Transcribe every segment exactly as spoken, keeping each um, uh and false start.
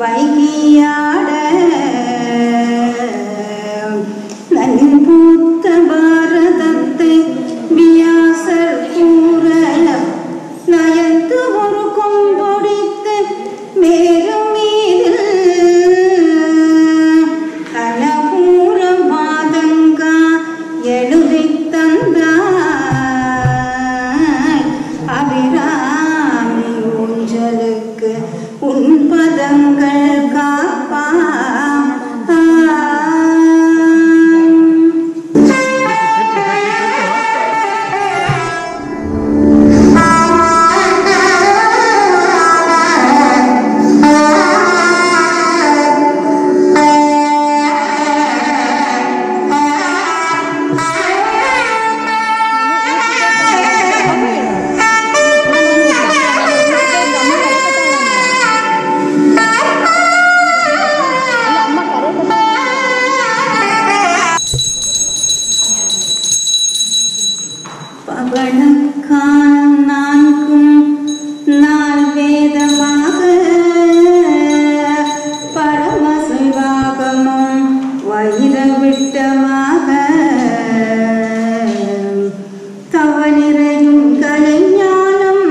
வைகியாட நன்பூத்த பாரதத்தை வியாசர் கூற நயந்து ஒரு கொம்பொடித்து மேலும் மீது கனபூர மாதங்கா எழுதி தந்தாய் அபிராமி ஊஞ்சலுக்கு உன் பதங்கள் காப்பா பவளக்காலம் நான்கும் நால் வேதமாக பரமசிவாகமும் வைரவிட்டமாக தவநிறையும் கலைஞானம்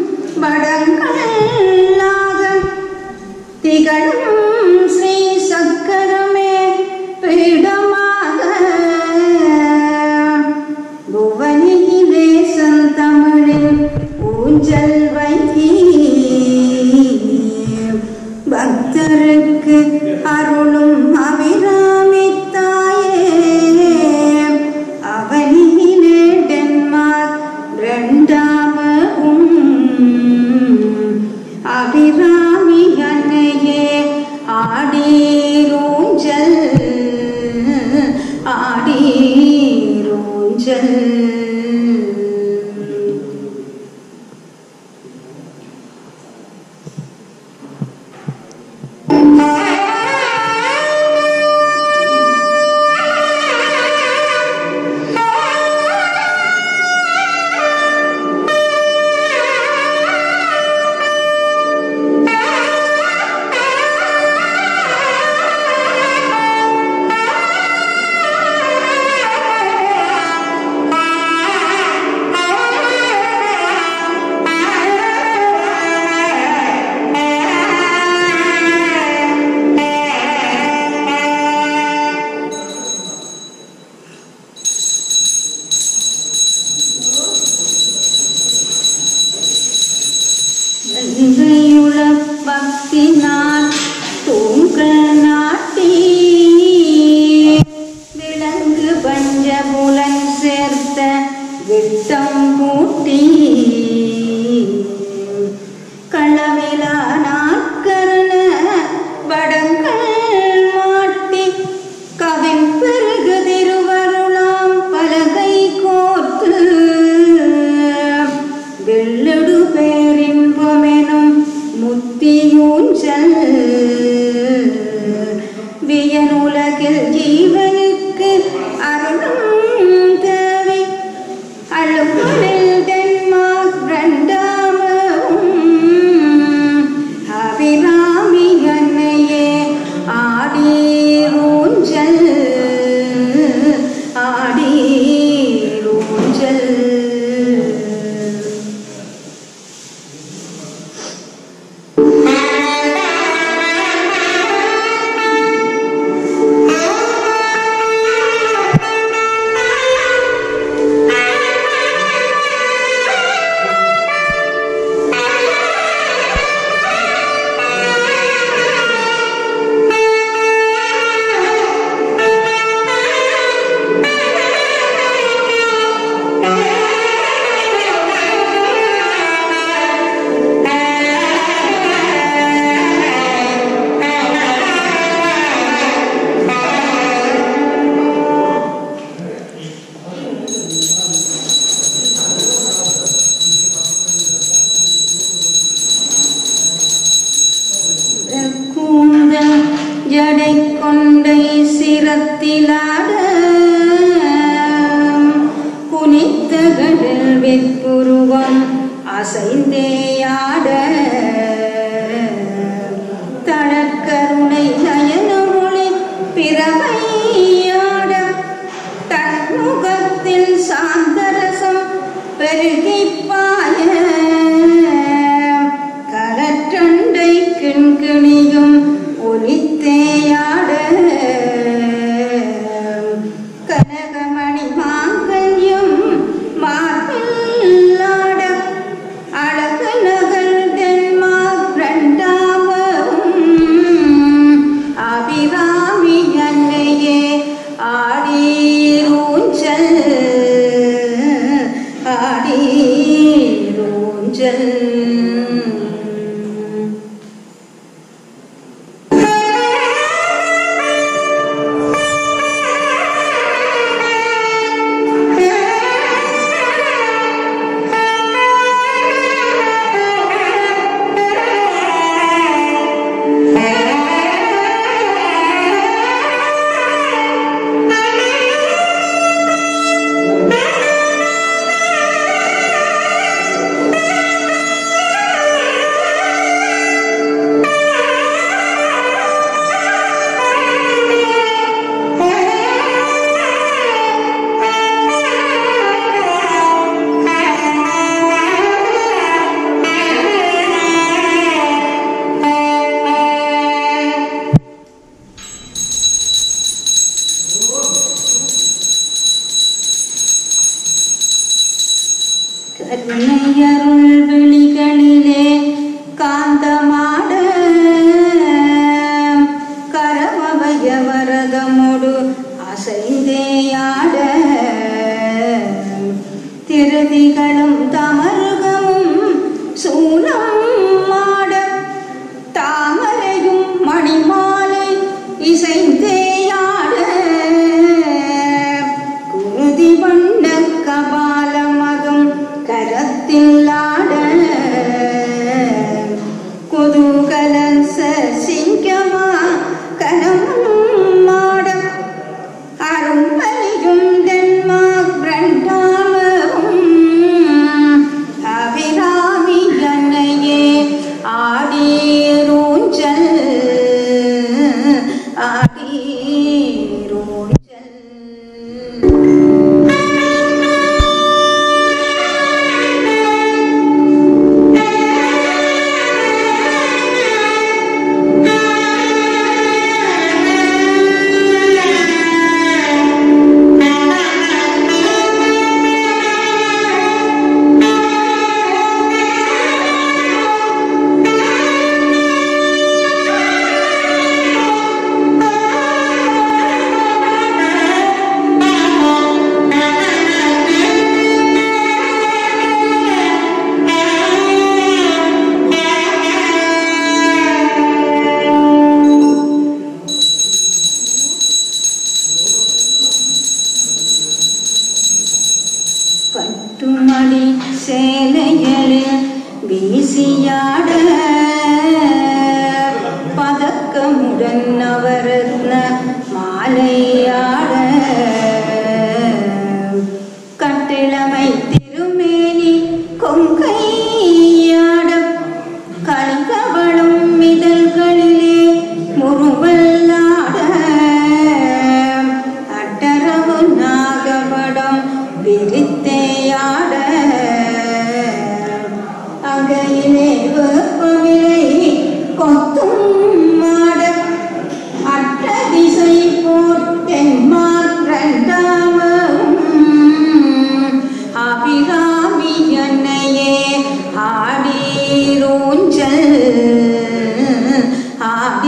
வடங்களாக திகழும் ஸ்ரீ சக்கரமே பீடமாக புவனியிலே தமிழில் ஊஞ்சல் வைகி பக்தருக்கு அருளும் அபிராமி தாயே அவனியிலே டென்மார்க் இரண்டாமவும் அபிராமி அன்னையே ஆடீரூஞ்சல் ஆடீரூஞ்சல் பக்தினால் தூங்கல் நாட்டி விலங்கு பஞ்சபுலன் சேர்த்த விட்டம் பூட்டி களவிலா நாட்கரண வடங்கள் மாட்டி கவின் பெருகு திருவருளாம் பலகை கோர்த்து வெள்ளடு பேரின்பமெனும் முத்தியூஞ்சல் வியனுலகில் ஜீவனுக்கு அருளும் தேவை அழுகுலில் டென்மார்க் இரண்டாமவும் அபிராமி அன்னையே ஆடீரூஞ்சல் ஆடீரூஞ்சல் ஜடை கொண்டை சிரத்திலாட குனித்த கடல் வெற்புருவம் அசைந்தேயாட தளர்க்க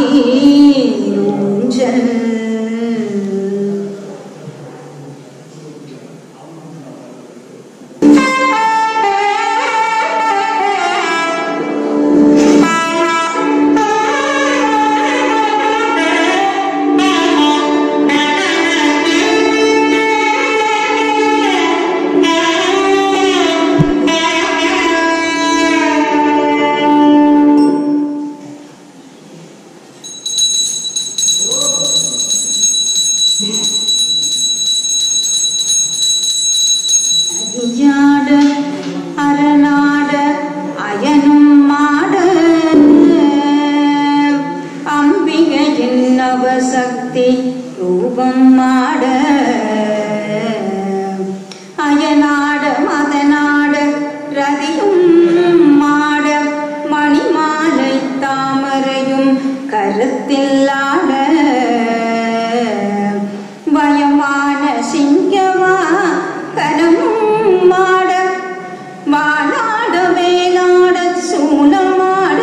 ஆடீரூஞ்சல் அடியாட அரணாட அயனும் மாட அம்பிகையின் நவசக்தி ரூபம் மாட அயனாட மதனாட ரதியும் மாட மணிமாலை தாமரையும் கருத்தில் ஆட பயமான சிங்கவா கனமும் மாட வாழாட வேளாட சூனமாட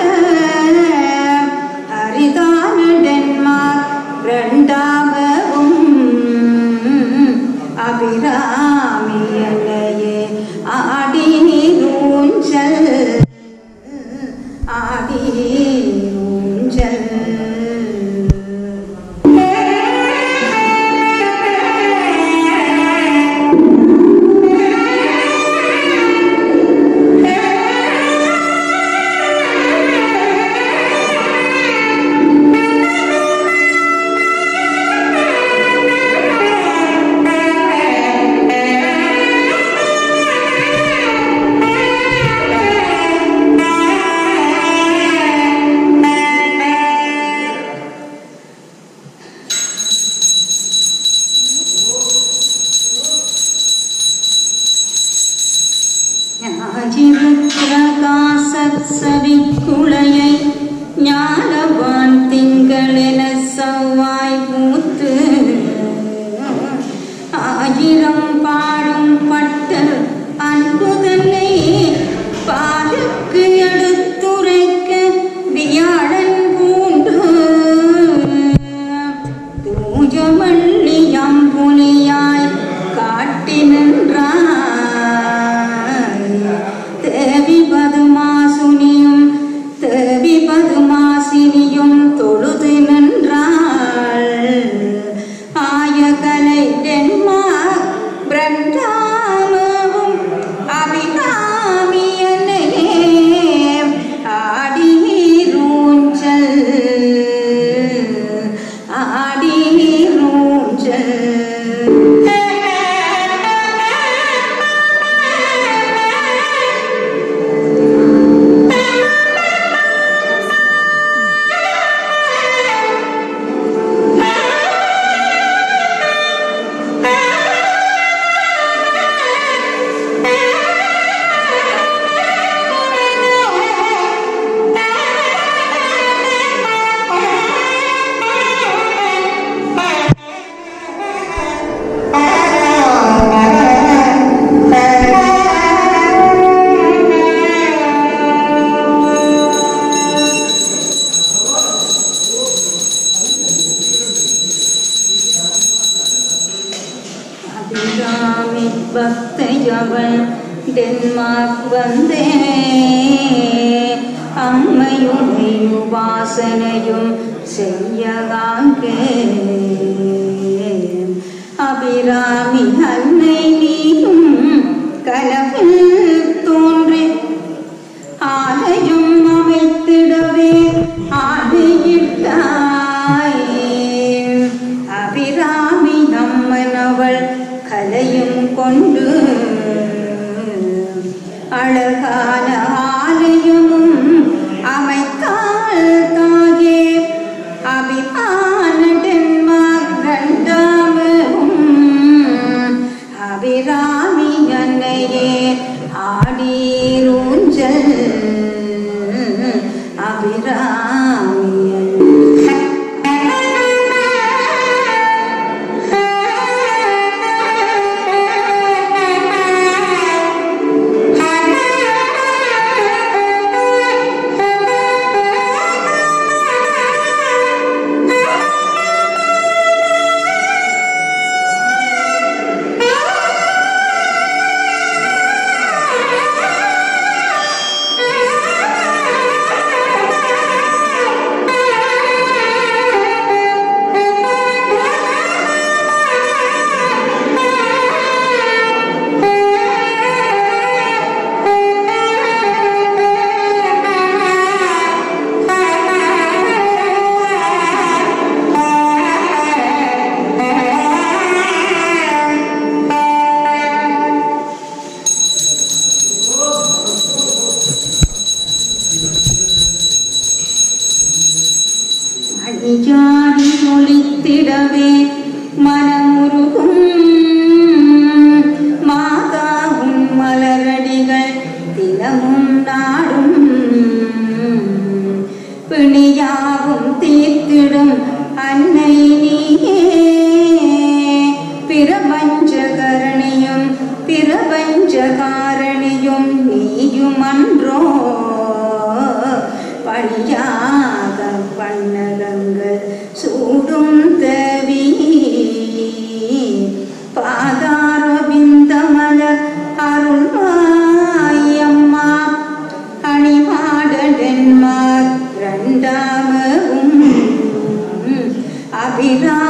அரிதான டென்மார்க் இரண்டாகவும் அபிராமியனையே ஆடீரூஞ்சல் ஆடீரூஞ்சல் சவிக்குளையை ஞானவான் திங்களென செவ்வாய் பூத்து ஆயிரம் பாடும் பட்டர் அன்புதனை பாருக்கு எடுத்துரைக்க வியாழன் பூண்டு தூயமல்லியம் புலியாய் காட்டி நின்றார் தேவி பதுமாசுனியும் தேவி பதுமாசினியும் தொழுது நின்றாள் ஆயகலை டென்மார்க் பிரண்டாமவும் அபிராமியனையே ஆடீரூஞ்சல் ஆடீரூஞ்சல் பக்தையவள் டென்மார்க் வந்தே அம்மையுடைய உபாசனையும் செய்யலாங்கே அபிராமி அன்னை நீயும் கனவில் தோன்றி ஆலயம் அமைத்திடவே ஆணையிட்டாய் அபிராமி நம்மனவள் கலையும் கொண்டு அழகான ஆலயமும் அமைத்தாள் தாயே அபிமான டென்மார்க் இரண்டாமவும் அபிராமி அன்னையே ஆடீரூஞ்சல் அபிராமி Ha மணியாடி ஒளித்திடவே மனமுருகும் மாதாவும் மலரடிகள் தினமும் நாடும் பிணியாவும் தீர்த்திடும் அன்னை நீயே பிரபஞ்சகரணியும் பிரபஞ்சகாரணியும் நீயும் அன்றோ பணியாக பண்ணகங்கள் சூடும் தேவி பாதாரவிந்தமலர் அருள்வாயம்மா அணிமாடன்மார் இரண்டாமவும் அபிரா